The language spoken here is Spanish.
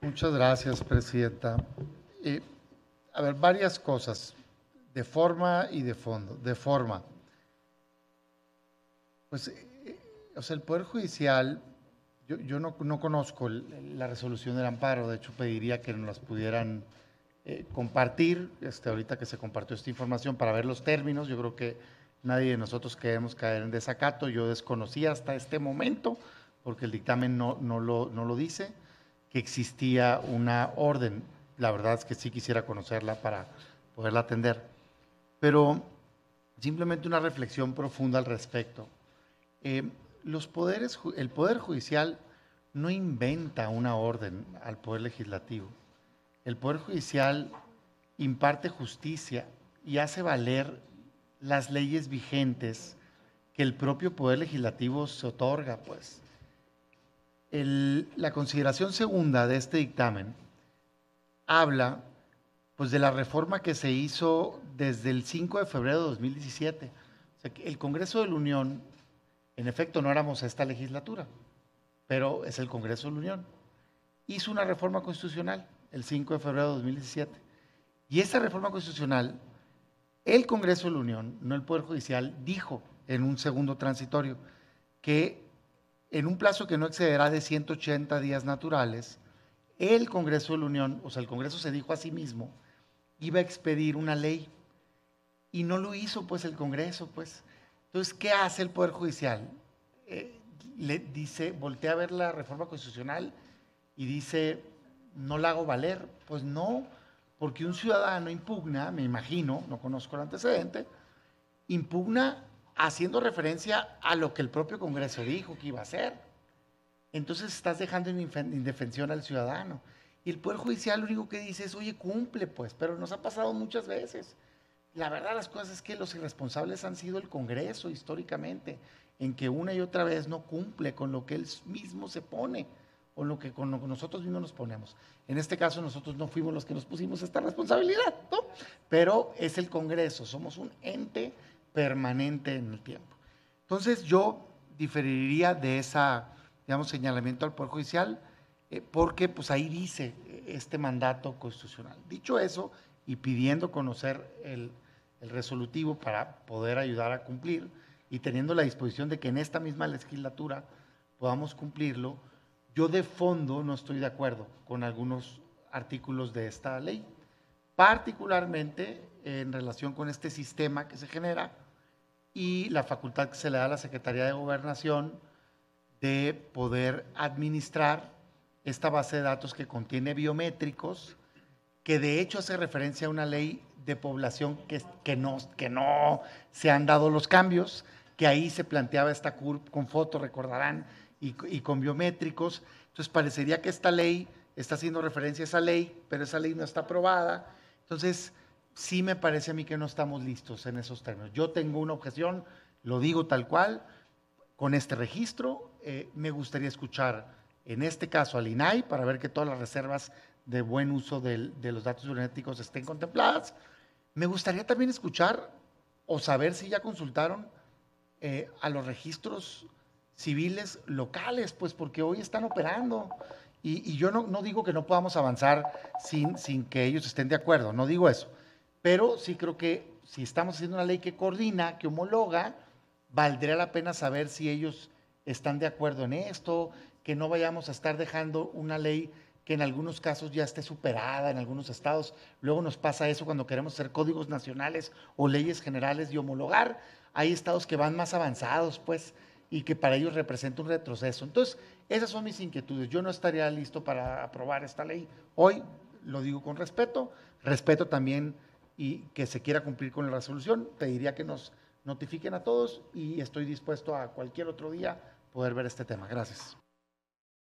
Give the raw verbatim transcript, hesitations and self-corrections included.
Muchas gracias, presidenta. Eh, a ver, varias cosas, de forma y de fondo. De forma, pues, eh, o sea, el Poder Judicial, yo, yo no, no conozco el- la resolución del amparo, de hecho pediría que nos las pudieran eh, compartir, este, ahorita que se compartió esta información, para ver los términos. Yo creo que nadie de nosotros queremos caer en desacato. Yo desconocía hasta este momento, porque el dictamen no, no lo, no lo dice, que existía una orden. La verdad es que sí quisiera conocerla para poderla atender. Pero simplemente una reflexión profunda al respecto. Eh, los poderes, el Poder Judicial no inventa una orden al Poder Legislativo. El Poder Judicial imparte justicia y hace valer las leyes vigentes que el propio Poder Legislativo se otorga, pues. El- la consideración segunda de este dictamen habla, pues, de la reforma que se hizo desde el cinco de febrero de dos mil diecisiete. O sea, que el Congreso de la Unión, en efecto, no éramos esta legislatura, pero es el Congreso de la Unión. Hizo una reforma constitucional el cinco de febrero de dos mil diecisiete. Y esa reforma constitucional, el Congreso de la Unión, no el Poder Judicial, dijo en un segundo transitorio que en un plazo que no excederá de ciento ochenta días naturales, el Congreso de la Unión, o sea, el Congreso se dijo a sí mismo, iba a expedir una ley y no lo hizo pues el Congreso, pues. Entonces, ¿qué hace el Poder Judicial? Eh, le dice, voltea a ver la reforma constitucional y dice, no la hago valer. Pues no, porque un ciudadano impugna, me imagino, no conozco el antecedente, impugna haciendo referencia a lo que el propio Congreso dijo que iba a hacer. Entonces estás dejando en indefensión al ciudadano. Y el Poder Judicial lo único que dice es, oye, cumple pues, pero nos ha pasado muchas veces. La verdad las cosas es que los irresponsables han sido el Congreso históricamente, en que una y otra vez no cumple con lo que él mismo se pone, o lo que con lo que nosotros mismos nos ponemos. En este caso nosotros no fuimos los que nos pusimos esta responsabilidad, ¿no? Pero es el Congreso, somos un ente permanente en el tiempo. Entonces yo diferiría de esa, digamos, señalamiento al Poder Judicial, eh, porque pues ahí dice eh, este mandato constitucional. Dicho eso, y pidiendo conocer el, el resolutivo para poder ayudar a cumplir, y teniendo la disposición de que en esta misma legislatura podamos cumplirlo, yo de fondo no estoy de acuerdo con algunos artículos de esta ley, particularmente en relación con este sistema que se genera y la facultad que se le da a la Secretaría de Gobernación de poder administrar esta base de datos que contiene biométricos, que de hecho hace referencia a una ley de población que, que, no, que no se han dado los cambios, que ahí se planteaba esta C U R P con fotos, recordarán, y, y con biométricos. Entonces parecería que esta ley está haciendo referencia a esa ley, pero esa ley no está aprobada. Entonces, sí me parece a mí que no estamos listos en esos términos. Yo tengo una objeción, lo digo tal cual, con este registro. Eh, me gustaría escuchar, en este caso, al I N A I para ver que todas las reservas de buen uso del, de los datos biométricos estén contempladas. Me gustaría también escuchar o saber si ya consultaron eh, a los registros civiles locales, pues porque hoy están operando. Y, y yo no, no, digo que no podamos avanzar sin, sin que ellos estén de acuerdo, no digo eso. Pero sí creo que si estamos haciendo una ley que coordina, que homologa, valdría la pena saber si ellos están de acuerdo en esto, que no vayamos a estar dejando una ley que en algunos casos ya esté superada en algunos estados. Luego nos pasa eso cuando queremos hacer códigos nacionales o leyes generales y homologar. Hay estados que van más avanzados, pues, y que para ellos representa un retroceso. Entonces, esas son mis inquietudes. Yo no estaría listo para aprobar esta ley hoy, lo digo con respeto. Respeto también y que se quiera cumplir con la resolución. Te diría que nos notifiquen a todos y estoy dispuesto a cualquier otro día poder ver este tema. Gracias.